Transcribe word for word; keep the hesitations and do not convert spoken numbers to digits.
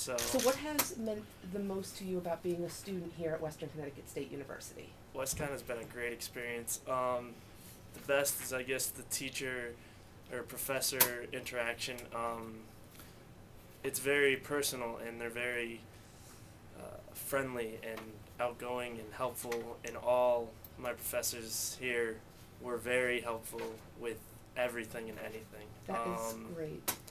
So, So what has meant the most to you about being a student here at Western Connecticut State University? West Con has been a great experience. Um, the best is, I guess, the teacher or professor interaction. Um, it's very personal, and they're very uh, friendly and outgoing and helpful. And all my professors here were very helpful with everything and anything. That is um, great.